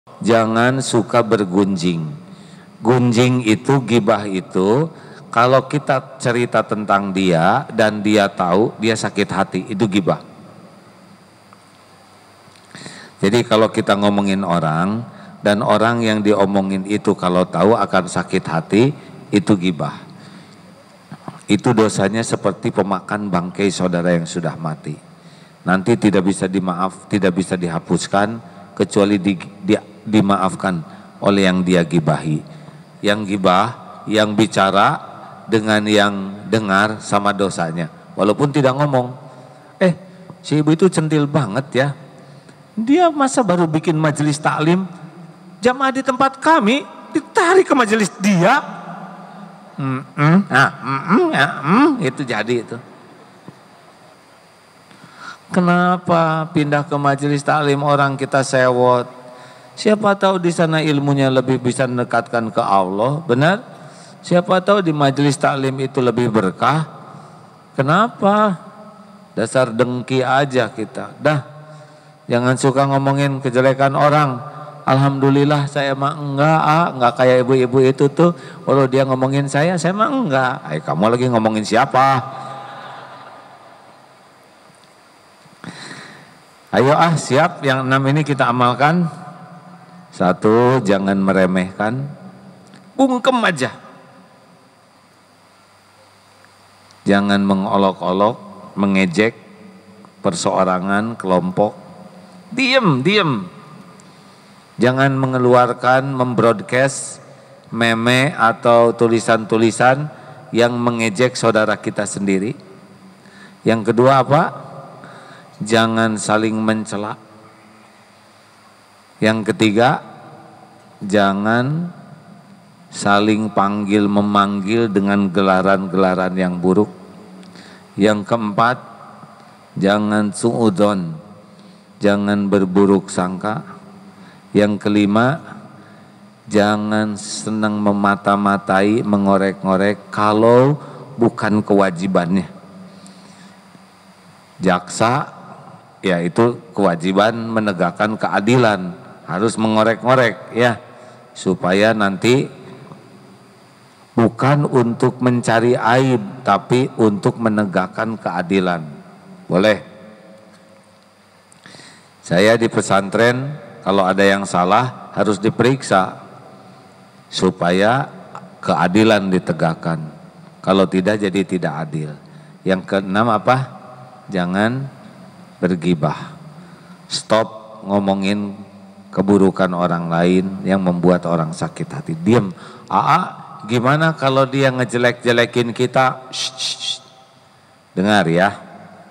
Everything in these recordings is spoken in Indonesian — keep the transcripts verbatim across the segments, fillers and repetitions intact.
jangan suka bergunjing. Gunjing itu, gibah itu, kalau kita cerita tentang dia dan dia tahu, dia sakit hati, itu gibah. Jadi kalau kita ngomongin orang dan orang yang diomongin itu kalau tahu akan sakit hati, itu gibah. Itu dosanya seperti pemakan bangkai saudara yang sudah mati. Nanti tidak bisa dimaaf, tidak bisa dihapuskan kecuali di, di, dimaafkan oleh yang dia gibahi. Yang gibah, yang bicara dengan yang dengar sama dosanya. Walaupun tidak ngomong. Eh, si ibu itu centil banget ya. Dia masa baru bikin majelis taklim, jamaah di tempat kami ditarik ke majelis dia. Mm -mm, ah, mm -mm, ya, mm, itu jadi itu. Kenapa pindah ke majelis taklim orang kita sewot? Siapa tahu di sana ilmunya lebih bisa mendekatkan ke Allah, benar? Siapa tahu di majelis taklim itu lebih berkah. Kenapa? Dasar dengki aja kita. Dah, jangan suka ngomongin kejelekan orang. Alhamdulillah saya mah enggak, ah, enggak kayak ibu-ibu itu tuh. Kalau dia ngomongin saya, saya mah enggak. Eh, kamu lagi ngomongin siapa? Ayo ah, siap, yang enam ini kita amalkan. Satu, jangan meremehkan. Bungkem aja. Jangan mengolok-olok, mengejek perseorangan, kelompok. Diem, diem. Jangan mengeluarkan, membroadcast meme atau tulisan-tulisan yang mengejek saudara kita sendiri. Yang kedua apa? Jangan saling mencela. Yang ketiga, jangan saling panggil memanggil dengan gelaran-gelaran yang buruk. Yang keempat, jangan suudzon, jangan berburuk sangka. Yang kelima, jangan senang memata-matai, mengorek-ngorek kalau bukan kewajibannya. Jaksa, ya itu kewajiban menegakkan keadilan, harus mengorek-ngorek ya, supaya nanti bukan untuk mencari aib, tapi untuk menegakkan keadilan. Boleh. Saya di pesantren, kalau ada yang salah harus diperiksa supaya keadilan ditegakkan. Kalau tidak jadi tidak adil. Yang keenam apa? Jangan bergibah. Stop ngomongin keburukan orang lain yang membuat orang sakit hati. Diam. Aa, gimana kalau dia ngejelek-jelekin kita? Shh, shh, shh. Dengar ya.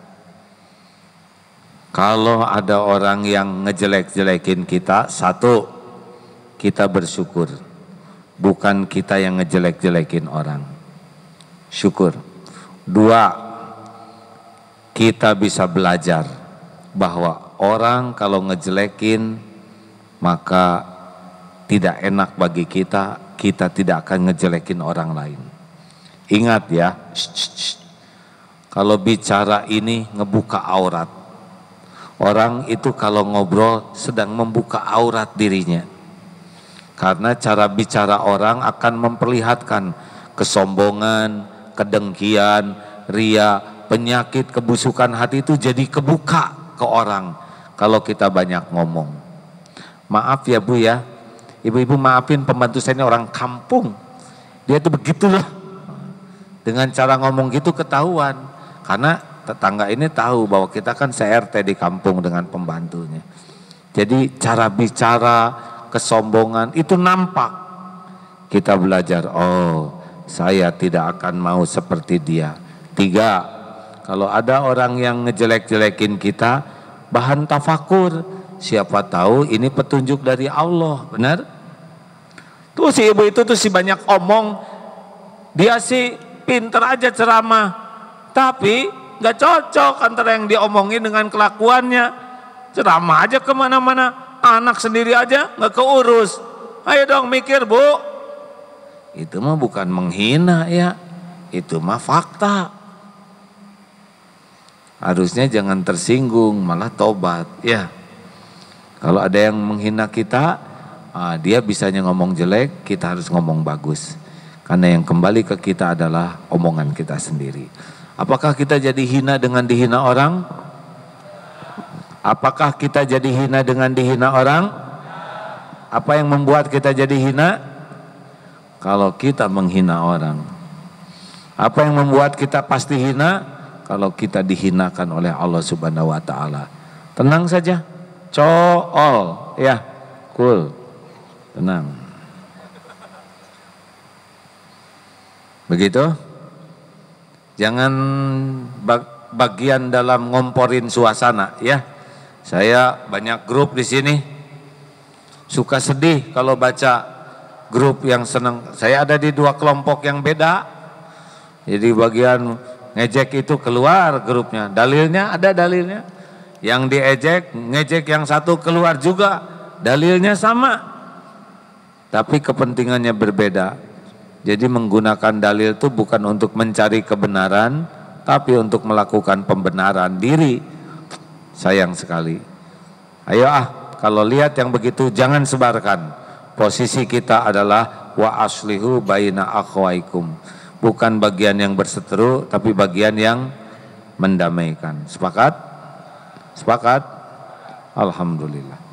Kalau ada orang yang ngejelek-jelekin kita, satu, kita bersyukur. Bukan kita yang ngejelek-jelekin orang. Syukur. Dua, kita bisa belajar bahwa orang kalau ngejelekin, maka tidak enak bagi kita, kita tidak akan ngejelekin orang lain. Ingat ya, shh, shh, shh. Kalau bicara ini ngebuka aurat. Orang itu kalau ngobrol sedang membuka aurat dirinya. Karena cara bicara orang akan memperlihatkan kesombongan, kedengkian, ria, penyakit, kebusukan hati itu jadi kebuka ke orang kalau kita banyak ngomong. Maaf ya Bu ya, ibu-ibu maafin pembantu saya ini orang kampung. Dia tuh begitulah. Dengan cara ngomong gitu ketahuan. Karena tetangga ini tahu bahwa kita kan se er te di kampung dengan pembantunya. Jadi cara bicara, kesombongan itu nampak. Kita belajar, oh saya tidak akan mau seperti dia. Tiga, kalau ada orang yang ngejelek-jelekin kita, bahan tafakur. Siapa tahu ini petunjuk dari Allah, benar? Tuh si ibu itu tuh si banyak omong. Dia sih pinter aja ceramah, tapi gak cocok antara yang diomongin dengan kelakuannya. Ceramah aja kemana-mana, anak sendiri aja gak keurus. Ayo dong mikir Bu. Itu mah bukan menghina ya, itu mah fakta. Harusnya jangan tersinggung, malah tobat ya. Kalau ada yang menghina kita, Ah, dia bisanya ngomong jelek, kita harus ngomong bagus. Karena yang kembali ke kita adalah omongan kita sendiri. Apakah kita jadi hina dengan dihina orang? Apakah kita jadi hina dengan dihina orang? Apa yang membuat kita jadi hina? Kalau kita menghina orang. Apa yang membuat kita pasti hina? Kalau kita dihinakan oleh Allah Subhanahu wa taala. Tenang saja. Cool, ya. Cool. Tenang. Begitu? Jangan bag bagian dalam ngomporin suasana, ya. Saya banyak grup di sini. Suka sedih kalau baca grup yang senang. Saya ada di dua kelompok yang beda. Jadi bagian ngejek itu keluar grupnya. Dalilnya ada dalilnya. Yang diejek, ngejek yang satu keluar juga. Dalilnya sama. Tapi kepentingannya berbeda. Jadi menggunakan dalil itu bukan untuk mencari kebenaran, tapi untuk melakukan pembenaran diri. Sayang sekali. Ayo ah, kalau lihat yang begitu jangan sebarkan. Posisi kita adalah wa aslihu baina akhwaikum. Bukan bagian yang berseteru, tapi bagian yang mendamaikan. Sepakat? Sepakat? Alhamdulillah.